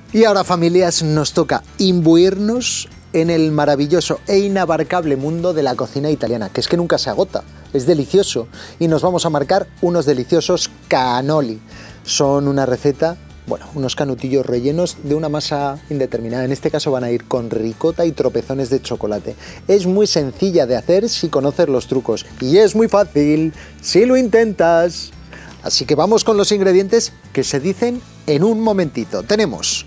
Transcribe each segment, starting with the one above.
Y ahora, familias, nos toca imbuirnos en el maravilloso e inabarcable mundo de la cocina italiana, que es que nunca se agota, es delicioso. Y nos vamos a marcar unos deliciosos cannoli. Son una receta, bueno, unos canutillos rellenos de una masa indeterminada. En este caso van a ir con ricota y tropezones de chocolate. Es muy sencilla de hacer si conoces los trucos. Y es muy fácil si lo intentas. Así que vamos con los ingredientes que se dicen en un momentito. Tenemos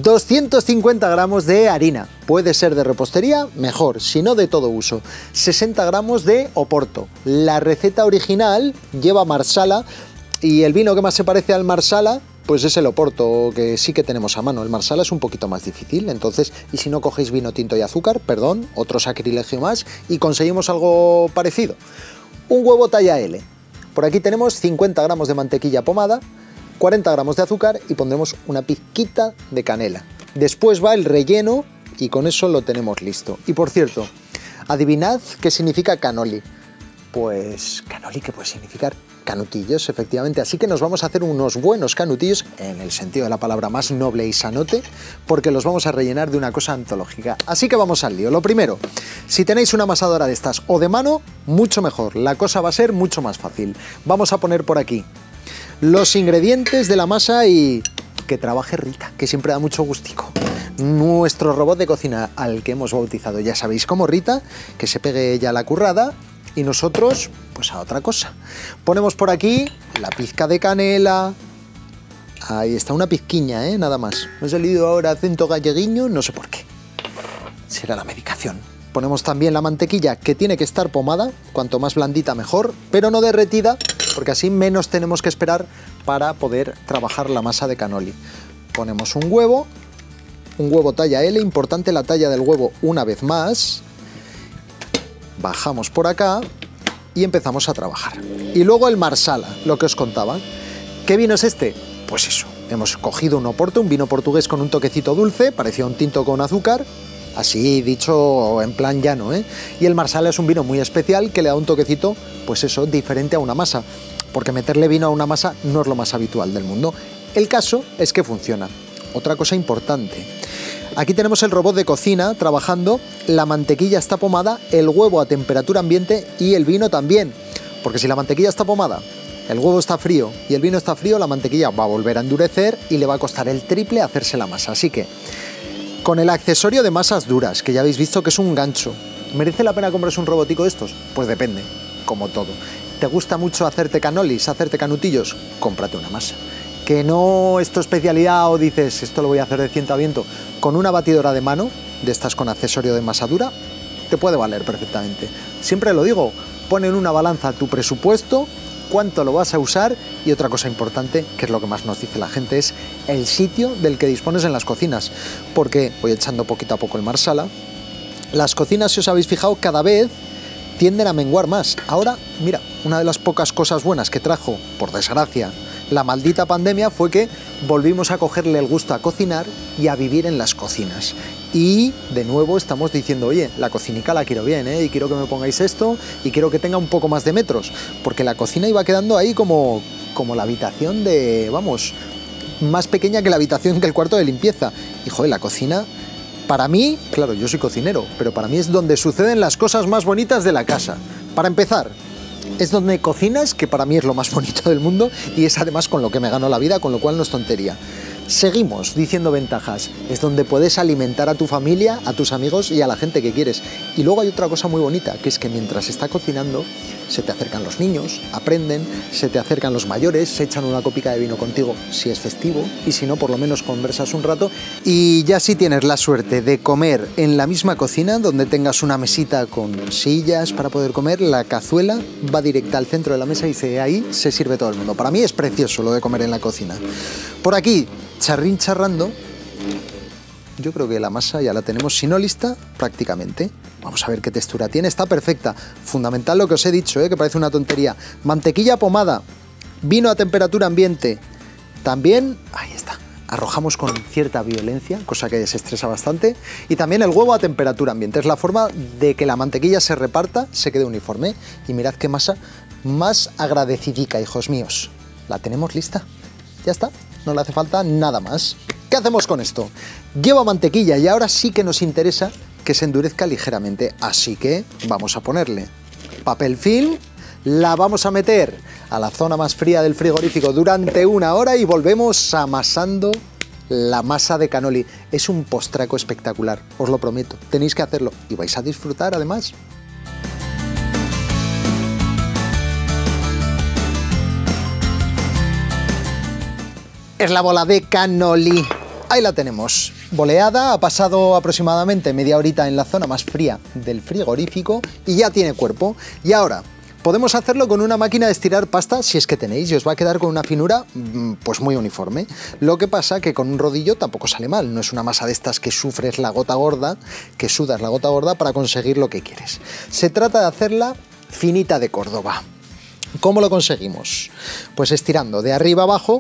250 gramos de harina, puede ser de repostería, mejor, si no de todo uso. 60 gramos de oporto. La receta original lleva marsala y el vino que más se parece al marsala pues es el oporto, que sí que tenemos a mano. El marsala es un poquito más difícil, entonces, y si no cogéis vino tinto y azúcar, perdón, otro sacrilegio más, y conseguimos algo parecido. Un huevo talla L. Por aquí tenemos 50 gramos de mantequilla pomada, 40 gramos de azúcar y pondremos una pizquita de canela. Después va el relleno y con eso lo tenemos listo. Y por cierto, adivinad qué significa cannoli. Pues cannoli, ¿qué puede significar? Canutillos, efectivamente. Así que nos vamos a hacer unos buenos canutillos, en el sentido de la palabra más noble y sanote, porque los vamos a rellenar de una cosa antológica. Así que vamos al lío. Lo primero, si tenéis una amasadora de estas o de mano, mucho mejor. La cosa va a ser mucho más fácil. Vamos a poner por aquí los ingredientes de la masa y que trabaje Rita, que siempre da mucho gustico. Nuestro robot de cocina al que hemos bautizado, ya sabéis cómo, Rita, que se pegue ella a la currada y nosotros pues a otra cosa. Ponemos por aquí la pizca de canela. Ahí está, una pizquiña, nada más. Me ha salido ahora acento galleguiño, no sé por qué. Será la medicación. Ponemos también la mantequilla, que tiene que estar pomada, cuanto más blandita mejor, pero no derretida, porque así menos tenemos que esperar para poder trabajar la masa de cannoli. Ponemos un huevo talla L, importante la talla del huevo una vez más. Bajamos por acá y empezamos a trabajar. Y luego el marsala, lo que os contaba. ¿Qué vino es este? Pues eso, hemos cogido un oporto, un vino portugués con un toquecito dulce, parecía un tinto con azúcar, así dicho en plan llano, Y el marsala es un vino muy especial que le da un toquecito, pues eso, diferente a una masa, porque meterle vino a una masa no es lo más habitual del mundo. El caso es que funciona. Otra cosa importante. Aquí tenemos el robot de cocina trabajando, la mantequilla está pomada, el huevo a temperatura ambiente y el vino también, porque si la mantequilla está pomada, el huevo está frío y el vino está frío, la mantequilla va a volver a endurecer y le va a costar el triple hacerse la masa. Así que, con el accesorio de masas duras, que ya habéis visto que es un gancho, ¿merece la pena comprarse un robotico de estos? Pues depende, como todo. ¿Te gusta mucho hacerte cannolis, hacerte canutillos? Cómprate una masa. Que no es tu especialidad o dices, esto lo voy a hacer de ciento a viento, con una batidora de mano, de estas con accesorio de masa dura, te puede valer perfectamente. Siempre lo digo, pon en una balanza tu presupuesto, cuánto lo vas a usar y otra cosa importante, que es lo que más nos dice la gente, es el sitio del que dispones en las cocinas. Porque voy echando poquito a poco el marsala. Las cocinas, si os habéis fijado, cada vez tienden a menguar más. Ahora, mira, una de las pocas cosas buenas que trajo, por desgracia, la maldita pandemia fue que volvimos a cogerle el gusto a cocinar y a vivir en las cocinas. Y de nuevo estamos diciendo, oye, la cocinica la quiero bien, y quiero que me pongáis esto y quiero que tenga un poco más de metros, porque la cocina iba quedando ahí como la habitación de, vamos, más pequeña que la habitación que el cuarto de limpieza. Y joder, la cocina, para mí, claro, yo soy cocinero, pero para mí es donde suceden las cosas más bonitas de la casa. Para empezar, es donde cocinas, que para mí es lo más bonito del mundo y es además con lo que me gano la vida, con lo cual no es tontería. Seguimos diciendo ventajas, es donde puedes alimentar a tu familia, a tus amigos y a la gente que quieres. Y luego hay otra cosa muy bonita, que es que mientras está cocinando, se te acercan los niños, aprenden, se te acercan los mayores, se echan una copica de vino contigo si es festivo, y si no, por lo menos conversas un rato. Y ya si tienes la suerte de comer en la misma cocina, donde tengas una mesita con sillas para poder comer, la cazuela va directa al centro de la mesa y ahí se sirve todo el mundo. Para mí es precioso lo de comer en la cocina. Por aquí, charrín charrando, yo creo que la masa ya la tenemos, si no lista, prácticamente. Vamos a ver qué textura tiene, está perfecta. Fundamental lo que os he dicho, que parece una tontería. Mantequilla pomada, vino a temperatura ambiente. También, ahí está, arrojamos con cierta violencia, cosa que desestresa bastante. Y también el huevo a temperatura ambiente, es la forma de que la mantequilla se reparta, se quede uniforme. Y mirad qué masa más agradecidica, hijos míos. La tenemos lista, ya está. No le hace falta nada más. ¿Qué hacemos con esto? Lleva mantequilla y ahora sí que nos interesa que se endurezca ligeramente, así que vamos a ponerle papel film, la vamos a meter a la zona más fría del frigorífico durante 1 hora y volvemos amasando la masa de cannoli. Es un postraco espectacular, os lo prometo, tenéis que hacerlo y vais a disfrutar además. Es la bola de cannoli. Ahí la tenemos, boleada, ha pasado aproximadamente media horita en la zona más fría del frigorífico y ya tiene cuerpo. Y ahora, podemos hacerlo con una máquina de estirar pasta, si es que tenéis, y os va a quedar con una finura pues muy uniforme. Lo que pasa que con un rodillo tampoco sale mal, no es una masa de estas que sufres la gota gorda, que sudas la gota gorda para conseguir lo que quieres. Se trata de hacerla finita de Córdoba. ¿Cómo lo conseguimos? Pues estirando de arriba abajo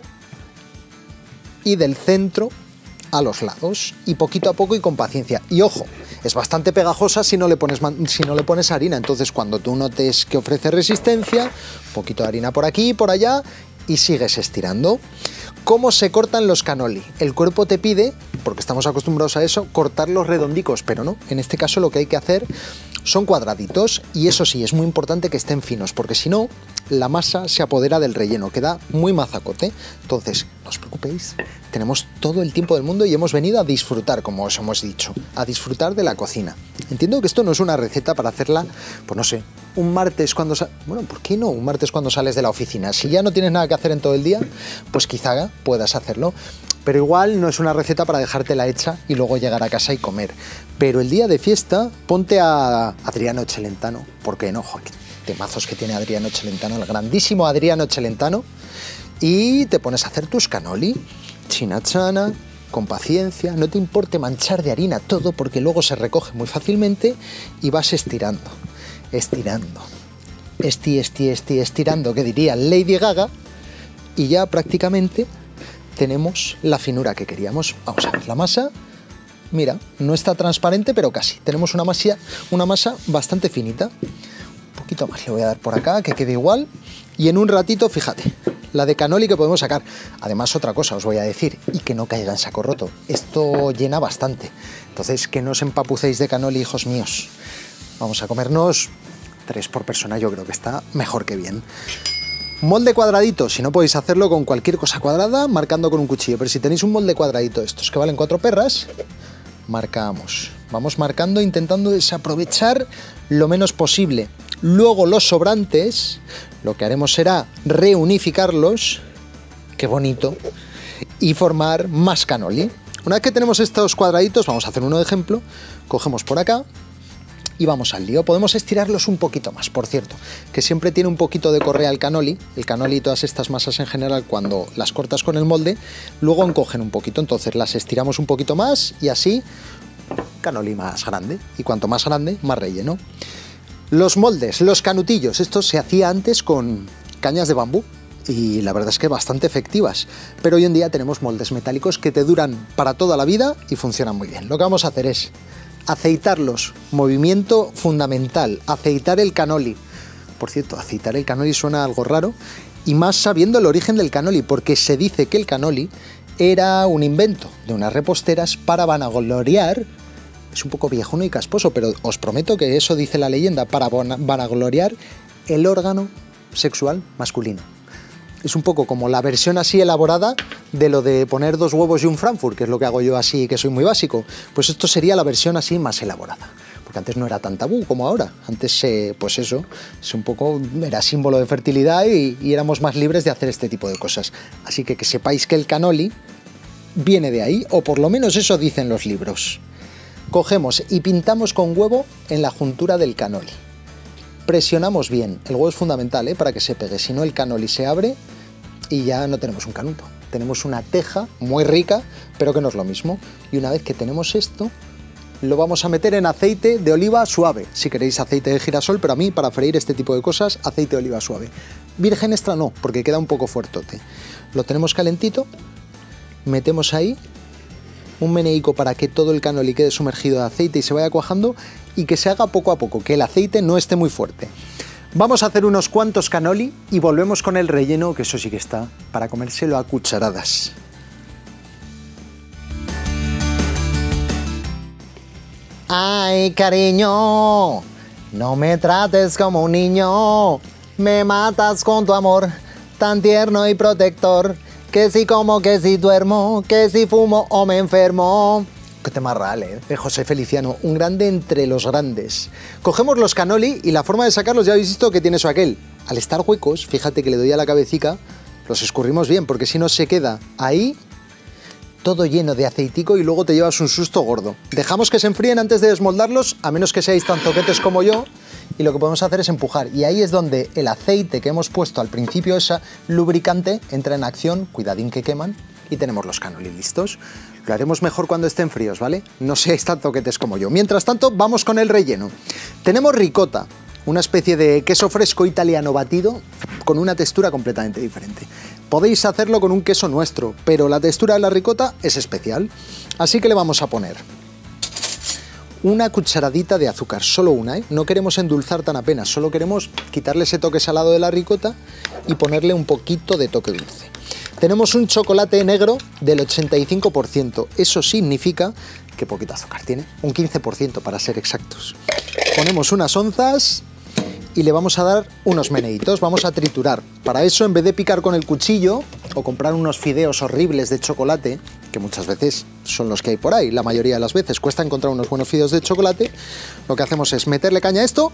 y del centro a los lados, y poquito a poco y con paciencia. Y ojo, es bastante pegajosa si no le pones harina, entonces cuando tú notes que ofrece resistencia, un poquito de harina por aquí y por allá, y sigues estirando. ¿Cómo se cortan los cannoli? El cuerpo te pide, porque estamos acostumbrados a eso, cortarlos redondicos, pero no, en este caso lo que hay que hacer son cuadraditos, y eso sí, es muy importante que estén finos, porque si no, la masa se apodera del relleno, queda muy mazacote. Entonces, no os preocupéis, tenemos todo el tiempo del mundo y hemos venido a disfrutar, como os hemos dicho, a disfrutar de la cocina. Entiendo que esto no es una receta para hacerla, pues no sé, un martes cuando... Bueno, ¿por qué no? Un martes cuando sales de la oficina. Si ya no tienes nada que hacer en todo el día, pues quizá puedas hacerlo. Pero igual no es una receta para dejártela hecha y luego llegar a casa y comer. Pero el día de fiesta, ponte a Adriano Celentano, porque no, joder, temazos que tiene Adriano Celentano, el grandísimo Adriano Celentano, y te pones a hacer tus cannoli, chinachana, con paciencia, no te importe manchar de harina todo, porque luego se recoge muy fácilmente y vas estirando, estirando, estirando, que diría Lady Gaga, y ya prácticamente tenemos la finura que queríamos. Vamos a ver la masa. Mira, no está transparente, pero casi. Tenemos una masa bastante finita. Un poquito más le voy a dar por acá, que quede igual. Y en un ratito, fíjate, la de cannoli que podemos sacar. Además, otra cosa os voy a decir, y que no caiga en saco roto. Esto llena bastante. Entonces, que no os empapucéis de cannoli, hijos míos. Vamos a comernos 3 por persona, yo creo que está mejor que bien. Molde cuadradito, si no podéis hacerlo con cualquier cosa cuadrada, marcando con un cuchillo. Pero si tenéis un molde cuadradito, estos que valen 4 perras, marcamos. Vamos marcando, intentando desaprovechar lo menos posible. Luego los sobrantes, lo que haremos será reunificarlos, qué bonito, y formar más cannoli. Una vez que tenemos estos cuadraditos, vamos a hacer uno de ejemplo, cogemos por acá y vamos al lío. Podemos estirarlos un poquito más, por cierto, que siempre tiene un poquito de correa el cannoli y todas estas masas en general, cuando las cortas con el molde, luego encogen un poquito, entonces las estiramos un poquito más y así, cannoli más grande, y cuanto más grande, más relleno. Los moldes, los canutillos, esto se hacía antes con cañas de bambú, y la verdad es que bastante efectivas, pero hoy en día tenemos moldes metálicos que te duran para toda la vida y funcionan muy bien. Lo que vamos a hacer es aceitarlos, movimiento fundamental, aceitar el cannoli. Por cierto, aceitar el cannoli suena algo raro, y más sabiendo el origen del cannoli, porque se dice que el cannoli era un invento de unas reposteras para vanagloriar, es un poco viejuno y casposo, pero os prometo que eso dice la leyenda, para vanagloriar el órgano sexual masculino. Es un poco como la versión así elaborada de lo de poner 2 huevos y un Frankfurt, que es lo que hago yo así, que soy muy básico. Pues esto sería la versión así más elaborada, porque antes no era tan tabú como ahora. Antes, pues eso, es un poco, era símbolo de fertilidad y éramos más libres de hacer este tipo de cosas. Así que sepáis que el cannoli viene de ahí, o por lo menos eso dicen los libros. Cogemos y pintamos con huevo en la juntura del cannoli. Presionamos bien, el huevo es fundamental para que se pegue, si no el cannoli se abre y ya no tenemos un canuto. Tenemos una teja muy rica, pero que no es lo mismo. Y una vez que tenemos esto, lo vamos a meter en aceite de oliva suave. Si queréis aceite de girasol, pero a mí, para freír este tipo de cosas, aceite de oliva suave. Virgen extra no, porque queda un poco fuertote. Lo tenemos calentito, metemos ahí un meneico para que todo el cannoli quede sumergido de aceite y se vaya cuajando, y que se haga poco a poco, que el aceite no esté muy fuerte. Vamos a hacer unos cuantos cannoli y volvemos con el relleno, que eso sí que está para comérselo a cucharadas. Ay, cariño, no me trates como un niño, me matas con tu amor tan tierno y protector, que si como, que si duermo, que si fumo o me enfermo. Qué tema real, de José Feliciano, un grande entre los grandes. Cogemos los cannoli y la forma de sacarlos ya habéis visto que tiene eso aquel. Al estar huecos, fíjate que le doy a la cabecica, los escurrimos bien, porque si no se queda ahí todo lleno de aceitico y luego te llevas un susto gordo. Dejamos que se enfríen antes de desmoldarlos, a menos que seáis tan zoquetes como yo, y lo que podemos hacer es empujar. Y ahí es donde el aceite que hemos puesto al principio, ese lubricante, entra en acción, cuidadín que queman, y tenemos los cannoli listos. Lo haremos mejor cuando estén fríos, ¿vale? No seáis tan zoquetes como yo. Mientras tanto, vamos con el relleno. Tenemos ricota, una especie de queso fresco italiano batido con una textura completamente diferente. Podéis hacerlo con un queso nuestro, pero la textura de la ricota es especial. Así que le vamos a poner una cucharadita de azúcar, solo una, ¿eh? No queremos endulzar tan apenas, solo queremos quitarle ese toque salado de la ricota y ponerle un poquito de toque dulce. Tenemos un chocolate negro del 85%, eso significa que poquito azúcar tiene, un 15% para ser exactos. Ponemos unas onzas y le vamos a dar unos meneitos, vamos a triturar. Para eso, en vez de picar con el cuchillo o comprar unos fideos horribles de chocolate, que muchas veces son los que hay por ahí, la mayoría de las veces cuesta encontrar unos buenos fideos de chocolate, lo que hacemos es meterle caña a esto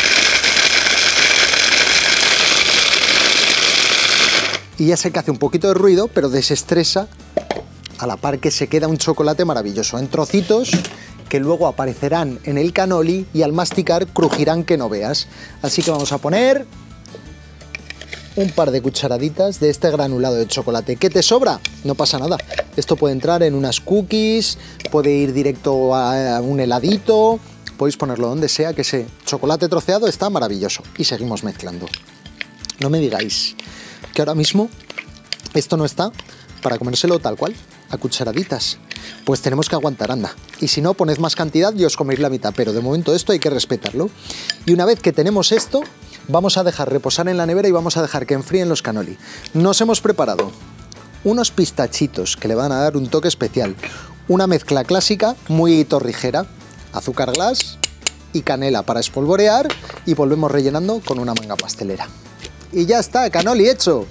y ya sé que hace un poquito de ruido, pero desestresa a la par que se queda un chocolate maravilloso, en trocitos que luego aparecerán en el cannoli y al masticar crujirán que no veas. Así que vamos a poner un par de cucharaditas de este granulado de chocolate. ¿Qué te sobra? No pasa nada. Esto puede entrar en unas cookies, puede ir directo a un heladito, podéis ponerlo donde sea, que ese chocolate troceado está maravilloso. Y seguimos mezclando. No me digáis que ahora mismo esto no está para comérselo tal cual, a cucharaditas. Pues tenemos que aguantar, anda. Y si no, poned más cantidad y os coméis la mitad, pero de momento esto hay que respetarlo. Y una vez que tenemos esto, vamos a dejar reposar en la nevera y vamos a dejar que enfríen los cannoli. Nos hemos preparado unos pistachitos que le van a dar un toque especial. Una mezcla clásica, muy torrijera, azúcar glass y canela para espolvorear y volvemos rellenando con una manga pastelera. Y ya está, cannoli hecho.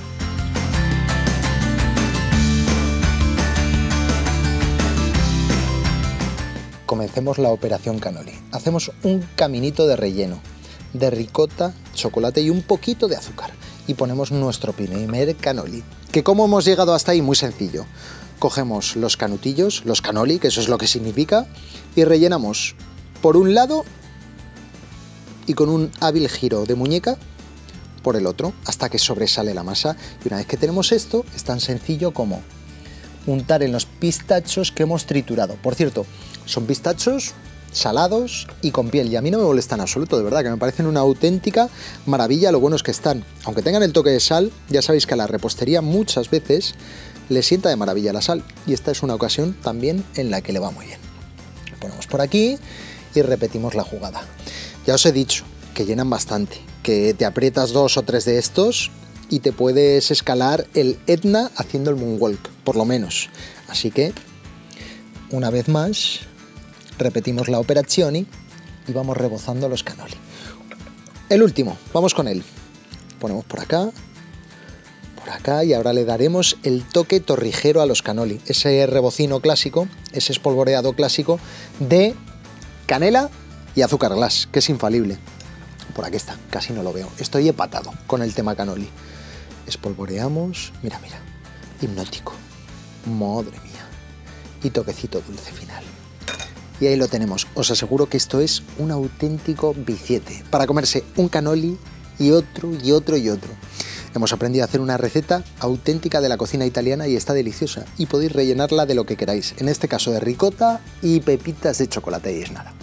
Comencemos la operación cannoli. Hacemos un caminito de relleno de ricota, chocolate y un poquito de azúcar. Y ponemos nuestro primer cannoli. ¿Que cómo hemos llegado hasta ahí? Muy sencillo. Cogemos los canutillos, los cannoli, que eso es lo que significa, y rellenamos por un lado y con un hábil giro de muñeca por el otro, hasta que sobresale la masa. Y una vez que tenemos esto, es tan sencillo como untar en los pistachos que hemos triturado. Por cierto, son pistachos salados y con piel, y a mí no me molestan en absoluto, de verdad, que me parecen una auténtica maravilla. Lo bueno es que están, aunque tengan el toque de sal, ya sabéis que a la repostería muchas veces le sienta de maravilla la sal, y esta es una ocasión también en la que le va muy bien. Lo ponemos por aquí y repetimos la jugada. Ya os he dicho que llenan bastante, que te aprietas 2 o 3 de estos y te puedes escalar el Etna haciendo el moonwalk, por lo menos. Así que, una vez más, repetimos la operación y vamos rebozando los cannoli. El último, vamos con él. Ponemos por acá y ahora le daremos el toque torrijero a los cannoli. Ese rebocino clásico, ese espolvoreado clásico de canela y azúcar glass, que es infalible. Por aquí está, casi no lo veo. Estoy empatado con el tema cannoli. Espolvoreamos, mira, mira, hipnótico, madre mía, y toquecito dulce final. Y ahí lo tenemos. Os aseguro que esto es un auténtico billete para comerse un cannoli y otro y otro y otro. Hemos aprendido a hacer una receta auténtica de la cocina italiana y está deliciosa, y podéis rellenarla de lo que queráis, en este caso de ricota y pepitas de chocolate, y es nada.